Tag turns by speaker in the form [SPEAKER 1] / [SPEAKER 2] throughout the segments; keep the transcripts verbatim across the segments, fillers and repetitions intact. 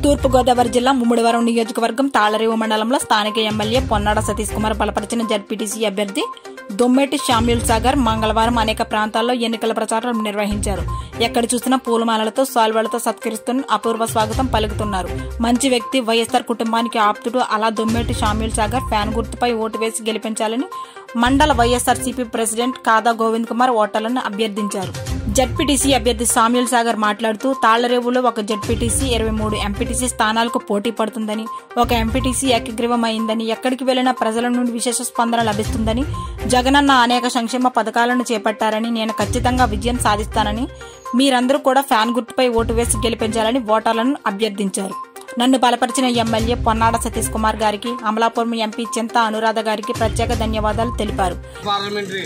[SPEAKER 1] తూర్పు గోదావరి జిల్లా ముమ్మిడివరం నియోజకవర్గం తాళరేవు మండలంలో స్థానిక ఎమ్మెల్యే పొన్నాడ సతీష్ కుమార్ బలపరిచిన జడ్పీటీసీ అభ్యర్థి దొమ్మేటి శామ్యూల్ సాగర్ మంగళవారం అనేక ప్రాంతాల్లో ఎన్నికల ప్రచారం నిర్వహించారు. ఎక్కడ చూసినా పూలమాలలతో సాల్వాలతో సత్కరిస్తున్న అపూర్వ స్వాగతం పలుకుతున్నారు. మంచి వ్యక్తి, వైఎస్ఆర్ కుటుంబానికి ఆప్తుడు. అలా దొమ్మేటి శామ్యూల్ సాగర్ ఫ్యాన్ గుర్తుపై ఓటు వేసి గెలిపించాలని మండల వైఎస్ఆర్సీపీ ప్రెసిడెంట్ కాదా గోవింద్ కుమార్ ఓటర్లను అభ్యర్థించారు. జడ్పీటీసీ అభ్యర్థి శామ్యూల్ సాగర్ మాట్లాడుతూ తాళ్లరేవులో ఒక జడ్పీటీసీ ఇరవై మూడు ఎంపీటీసీ స్థానాలకు పోటీ పడుతుందని, ఒక ఎంపీటీసీ ఏకగ్రీవం అయిందని, ఎక్కడికి వెళ్లినా ప్రజల నుండి విశేష స్పందన లభిస్తుందని, జగనన్న అనేక సంక్షేమ పథకాలను చేపట్టారని, నేను ఖచ్చితంగా విజయం సాధిస్తానని, మీరందరూ కూడా ఫ్యాన్ గుర్తుపై ఓటు వేసి గెలిపించాలని ఓటర్లను అభ్యర్థించారు. నన్ను బలపరిచిన ఎమ్మెల్యే పొన్నాడ సతీష్ కుమార్ గారికి, అమలాపురం ఎంపీ చింతా అనురాధ గారికి ప్రత్యేక ధన్యవాదాలు తెలిపారు.
[SPEAKER 2] పార్లమెంటరీ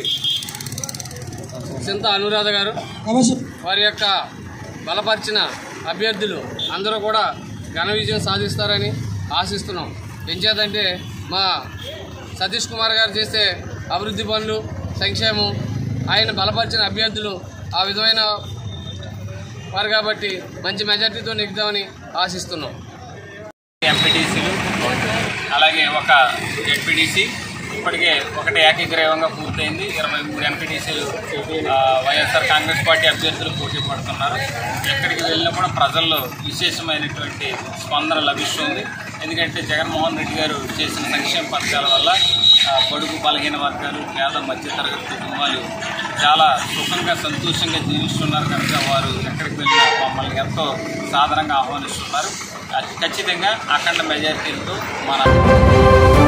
[SPEAKER 2] చింతా అనురాధ గారు వారి యొక్క బలపరిచిన అభ్యర్థులు అందరూ కూడా ఘన విజయం సాధిస్తారని ఆశిస్తున్నాం. ఎంచేదంటే మా సతీష్ కుమార్ గారు చేసే అభివృద్ధి పనులు, సంక్షేమం, ఆయన బలపరిచిన అభ్యర్థులు ఆ విధమైన వారు కాబట్టి మంచి మెజార్టీతో నెగ్గుదామని ఆశిస్తున్నాం.
[SPEAKER 3] ఎంపీటీసీలు అలాగే ఒక జెడ్పీటీసీ ఇప్పటికే ఒకటి ఏకగ్రీవంగా పూర్తయింది. ఇరవై మూడు ఎంపీటీసీలు వైఎస్ఆర్ కాంగ్రెస్ పార్టీ అభ్యర్థులు పోటీ పడుతున్నారు. ఎక్కడికి వెళ్ళినా కూడా ప్రజల్లో విశేషమైనటువంటి స్పందన లభిస్తుంది. ఎందుకంటే జగన్మోహన్ రెడ్డి గారు చేసిన సంక్షేమ పథకాల వల్ల బడుగు బలహీన వర్గాలు, పేద మధ్యతరగతి కుటుంబాలు చాలా సుఖంగా సంతోషంగా జీవిస్తున్నారు. కనుక వారు ఎక్కడికి వెళ్ళినా మమ్మల్ని ఎంతో సాధారణంగా ఆహ్వానిస్తున్నారు. ఖచ్చితంగా అఖండ మెజారిటీలతో మన